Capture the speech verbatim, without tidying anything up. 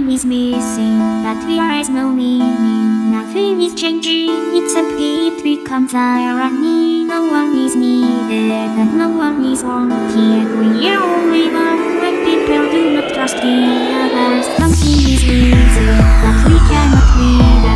one is missing, but there is no meaning. Nothing is changing, except it becomes irony. No one is needed, and no one is wanted. We are only one when people do not trust the others. Something is missing, but we cannot read it.